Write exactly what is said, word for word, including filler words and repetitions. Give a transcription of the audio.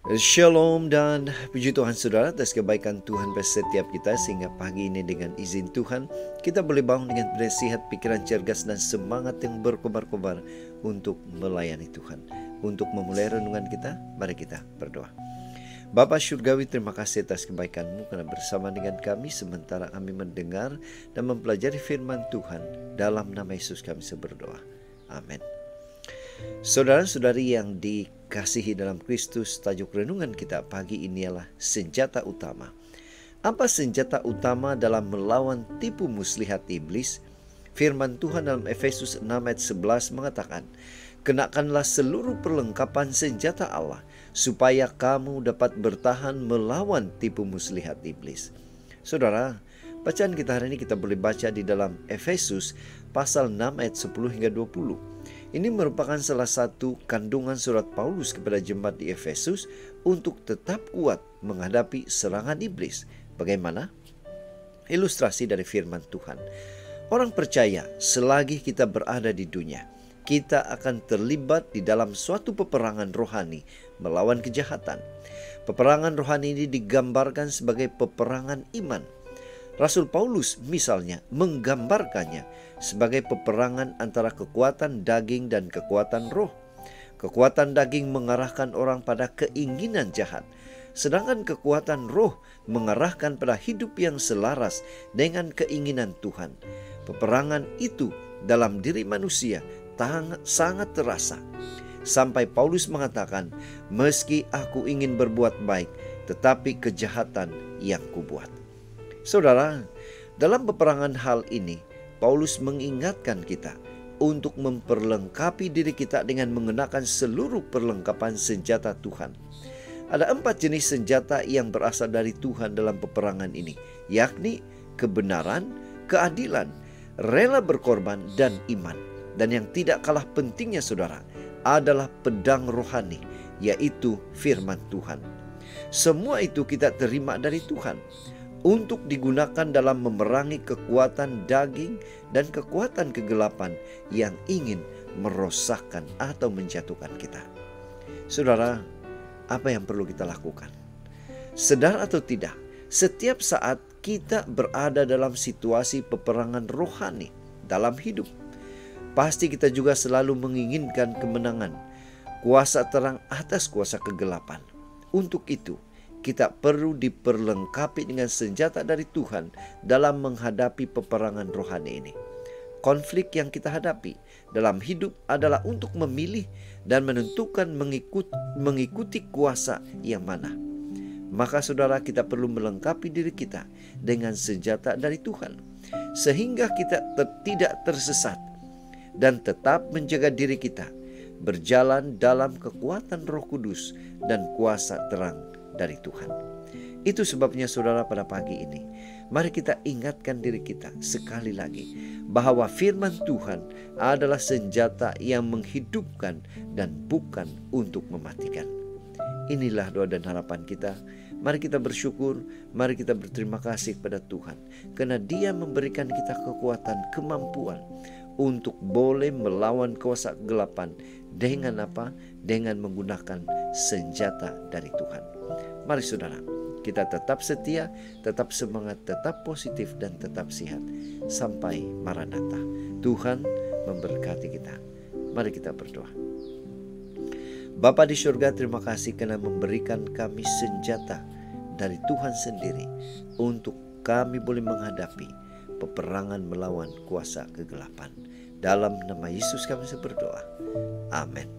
Shalom dan puji Tuhan saudara atas kebaikan Tuhan pada setiap kita, sehingga pagi ini dengan izin Tuhan kita boleh bangun dengan bersihat, pikiran cergas dan semangat yang berkobar-kobar untuk melayani Tuhan. Untuk memulai renungan kita, mari kita berdoa. Bapa Surgawi, terima kasih atas kebaikan-Mu karena bersama dengan kami sementara kami mendengar dan mempelajari firman Tuhan. Dalam nama Yesus kami berdoa. Amin. Saudara-saudari yang dikasihi dalam Kristus, tajuk renungan kita pagi ini adalah senjata utama. Apa senjata utama dalam melawan tipu muslihat iblis? Firman Tuhan dalam Efesus enam ayat sebelas mengatakan, kenakanlah seluruh perlengkapan senjata Allah, supaya kamu dapat bertahan melawan tipu muslihat iblis. Saudara, bacaan kita hari ini kita boleh baca di dalam Efesus pasal enam ayat sepuluh hingga dua puluh. Ini merupakan salah satu kandungan surat Paulus kepada jemaat di Efesus untuk tetap kuat menghadapi serangan iblis. Bagaimana? Ilustrasi dari firman Tuhan. Orang percaya selagi kita berada di dunia, kita akan terlibat di dalam suatu peperangan rohani melawan kejahatan. Peperangan rohani ini digambarkan sebagai peperangan iman. Rasul Paulus misalnya menggambarkannya sebagai peperangan antara kekuatan daging dan kekuatan roh. Kekuatan daging mengarahkan orang pada keinginan jahat, sedangkan kekuatan roh mengarahkan pada hidup yang selaras dengan keinginan Tuhan. Peperangan itu dalam diri manusia sangat terasa, sampai Paulus mengatakan, meski aku ingin berbuat baik, tetapi kejahatan yang kubuat. Saudara, dalam peperangan hal ini, Paulus mengingatkan kita untuk memperlengkapi diri kita dengan mengenakan seluruh perlengkapan senjata Tuhan. Ada empat jenis senjata yang berasal dari Tuhan dalam peperangan ini, yakni kebenaran, keadilan, rela berkorban, dan iman. Dan yang tidak kalah pentingnya saudara, adalah pedang rohani, yaitu firman Tuhan. Semua itu kita terima dari Tuhan untuk digunakan dalam memerangi kekuatan daging dan kekuatan kegelapan yang ingin merosakkan atau menjatuhkan kita. Saudara, apa yang perlu kita lakukan? Sadar atau tidak, setiap saat kita berada dalam situasi peperangan rohani dalam hidup, pasti kita juga selalu menginginkan kemenangan, kuasa terang atas kuasa kegelapan. Untuk itu, kita perlu diperlengkapi dengan senjata dari Tuhan dalam menghadapi peperangan rohani ini. Konflik yang kita hadapi dalam hidup adalah untuk memilih dan menentukan mengikut, mengikuti kuasa yang mana. Maka saudara, kita perlu melengkapi diri kita dengan senjata dari Tuhan, sehingga kita ter, tidak tersesat dan tetap menjaga diri kita berjalan dalam kekuatan Roh Kudus dan kuasa terang dari Tuhan. Itu sebabnya saudara, pada pagi ini mari kita ingatkan diri kita sekali lagi bahwa firman Tuhan adalah senjata yang menghidupkan dan bukan untuk mematikan. Inilah doa dan harapan kita. Mari kita bersyukur, mari kita berterima kasih kepada Tuhan karena Dia memberikan kita kekuatan, kemampuan untuk boleh melawan kuasa kegelapan dengan apa? Dengan menggunakan senjata dari Tuhan. Mari saudara, kita tetap setia, tetap semangat, tetap positif, dan tetap sehat sampai Maranatha. Tuhan memberkati kita. Mari kita berdoa. Bapa di surga, terima kasih karena memberikan kami senjata dari Tuhan sendiri untuk kami boleh menghadapi peperangan melawan kuasa kegelapan. Dalam nama Yesus kami berdoa. Amin.